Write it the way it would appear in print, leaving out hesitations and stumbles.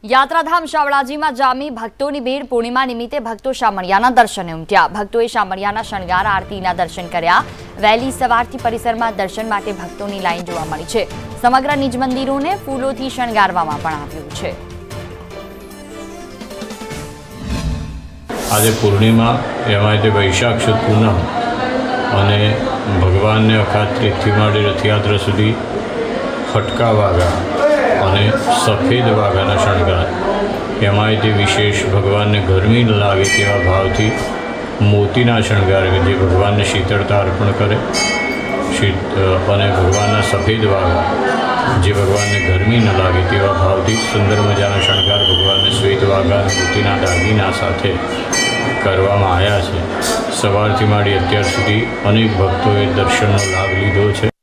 યાત્રાધામ શામળાજીમાં જામી ભક્તોની ભીડ। પૂર્ણિમા નિમિત્તે ભક્તો શામળિયાના દર્શને ઉમટ્યા। ભક્તોએ શામળિયાના શણગાર આરતીના દર્શન કર્યા। વહેલી સવારથી પરિસરમાં દર્શન માટે ભક્તોની લાઈન જોવા મળી છે। સમગ્ર નિજ મંદિરોને ફૂલોથી શણગારવામાં પણ આવ્યું છે। આજે પૂર્ણિમા એમાં તે વૈશાખ સુદ પૂનમ અને ભગવાનને અખાત ત્રીજથી માંડી રથયાત્રા સુધી ફટકા વાગા અને સફેદ વાઘાના શણગાર એમાંય તે વિશેષ ભગવાનને ગરમી ન લાગે તેવા ભાવથી મોતીના શણગાર જે ભગવાનને શીતળતા અર્પણ કરે અને ભગવાનના સફેદ વાઘા જે ભગવાનને ગરમી ન લાગે તેવા ભાવથી સુંદર મજાના શણગાર ભગવાનને શ્વેત વાઘા અને મોતીના દાગીના સાથે કરવામાં આવ્યા છે। સવારથી માંડી અત્યાર સુધી અનેક ભક્તોએ દર્શનનો લાભ લીધો છે।